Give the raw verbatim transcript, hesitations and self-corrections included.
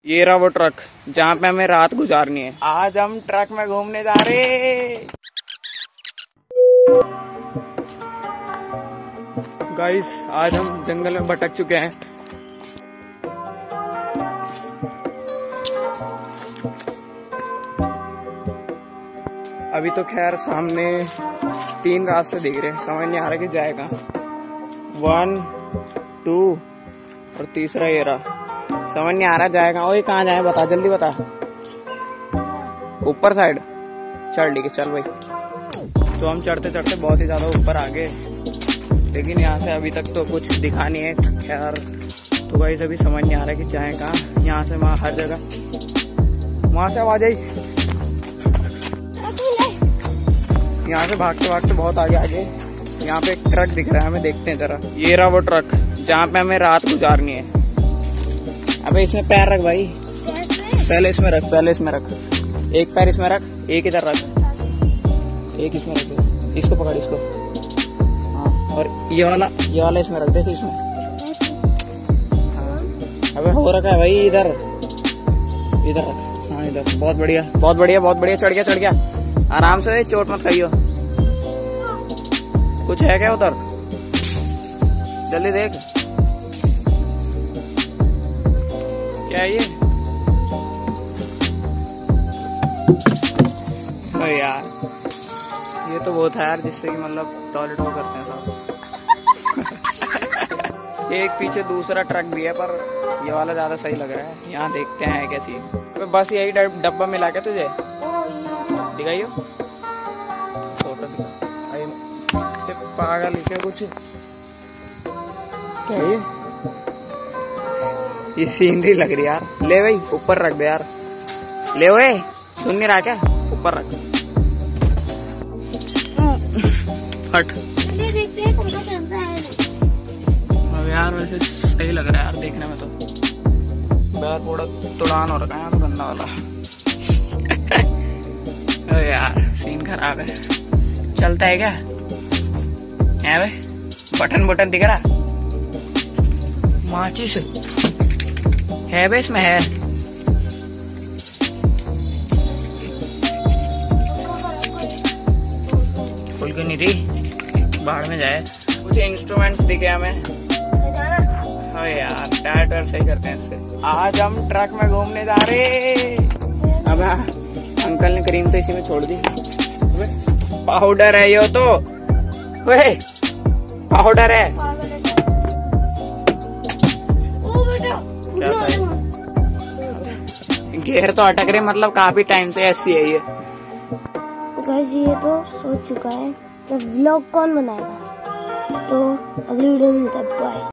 ये रहा वो ट्रक जहाँ पे हमें रात गुजारनी है। आज हम ट्रक में घूमने जा रहे। गाइस आज हम जंगल में भटक चुके हैं। अभी तो खैर सामने तीन रास्ते दिख रहे हैं, समझ नहीं आ रहा कि जाएगा। वन टू और तीसरा ये रहा, समझ नहीं आ रहा जाएगा। ओए कहाँ जाए बता, जल्दी बता। ऊपर साइड चल, ठीक है चल भाई। तो हम चढ़ते चढ़ते बहुत ही ज्यादा ऊपर आ गए, लेकिन यहाँ से अभी तक तो कुछ दिखा नहीं है। खैर तो भाई अभी समझ नहीं आ रहा कि जाए कहाँ। यहाँ से वहाँ हर जगह, वहाँ से आवाज आई, यहाँ से भागते भागते बहुत आगे आगे। यहाँ पे एक ट्रक दिख रहा है, हमें देखते हैं जरा। ये रहा वो ट्रक जहाँ पे हमें रात गुजारनी है। अबे इसमें पैर रख भाई, पहले इसमें रख, पहले इसमें रख। एक पैर इसमें रख, एक इधर रख, एक इसमें रख। इसको पकड़, इसको। हाँ, और ये वाला ये वाला इसमें रख, देख इसमें। हाँ। अबे हो रखा है भाई, इधर इधर रख। हाँ इधर, बहुत बढ़िया बहुत बढ़िया बहुत बढ़िया। चढ़ गया चढ़ गया, आराम से, चोट मत खाइयो। कुछ है क्या उधर, जल्दी देख। क्या है ये? अरे यार ये तो वो था यार जिससे कि मतलब टॉयलेट वो करते हैं सब। एक पीछे दूसरा ट्रक भी है, पर ये वाला ज्यादा सही लग रहा है। यहाँ देखते हैं कैसी। तो बस यही डब्बा मिला के तुझे दिखाइयो, फोटो दिखा। पागल क्या कुछ, क्या ये ये सीनरी लग रही यार। ले भाई ऊपर रख दे यार, ले वे, सुन नहीं रहा क्या? ऊपर रख, हट। अब यार वैसे सही लग रहा है यार देखने में तो। बैग थोड़ा तुड़ान हो रखा है यार, गंदा वाला। अरे यार सीन खराब है। चलता है क्या? है वे बटन बटन दिख रहा, माचिस है बे इसमें, है। फुल क्यों नहीं थी, बाहर में जाए। कुछ इंस्ट्रूमेंट्स दिखे हमें। हाँ यार टायर टायर सही करते हैं इससे। आज हम ट्रक में घूमने जा रहे। अब अंकल ने क्रीम तो इसी में छोड़ दी। पाउडर है यो तो, वे पाउडर है। क्या था घेर तो अटक रहे, मतलब काफी टाइम से ऐसी है ये। गाइस ये तो सोच चुका है व्लॉग कौन बनाएगा, तो अगली वीडियो में मिलता है। बाय।